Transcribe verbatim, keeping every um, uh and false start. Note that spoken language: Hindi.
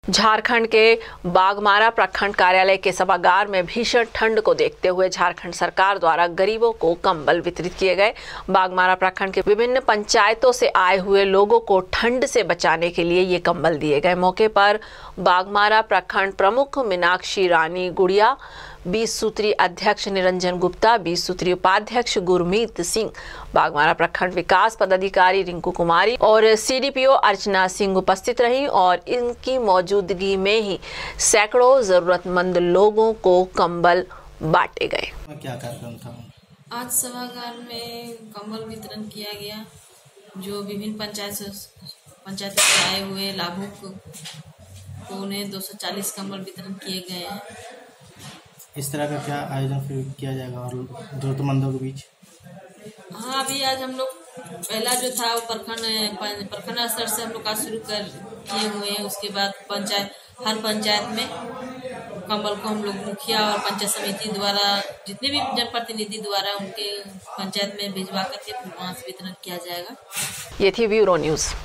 झारखंड के बाघमारा प्रखंड कार्यालय के सभागार में भीषण ठंड को देखते हुए झारखंड सरकार द्वारा गरीबों को कंबल वितरित किए गए। बाघमारा प्रखंड के विभिन्न पंचायतों से आए हुए लोगों को ठंड से बचाने के लिए ये कंबल दिए गए। मौके पर बाघमारा प्रखंड प्रमुख मीनाक्षी रानी गुड़िया, बीस सूत्री अध्यक्ष निरंजन गुप्ता, बीस सूत्री उपाध्यक्ष गुरमीत सिंह, बाघमारा प्रखंड विकास पदाधिकारी रिंकू कुमारी और सीडीपीओ अर्चना सिंह उपस्थित रहीं और इनकी मौजूदगी में ही सैकड़ों जरूरतमंद लोगों को कंबल बांटे गए। क्या कार्यक्रम था? आज सभागार में कंबल वितरण किया गया। जो विभिन्न पंचायत पंचायतों से आए हुए लाभुक को उन्हें दो सौ चालीस कंबल वितरण किए गए हैं। इस तरह का क्या आयोजन फिर किया जाएगा और जरूरतमंदों के बीच? हाँ, अभी आज हम लोग पहला जो था वो प्रखंड प्रखंड स्तर से हम लोग आज शुरू कर किए हुए हैं। उसके बाद पंचायत हर पंचायत में कंबल को हम लोग मुखिया और पंचायत समिति द्वारा जितने भी जनप्रतिनिधि द्वारा उनके पंचायत में भिजवा करके वहाँ से वितरण किया जाएगा। ये थी ब्यूरो न्यूज।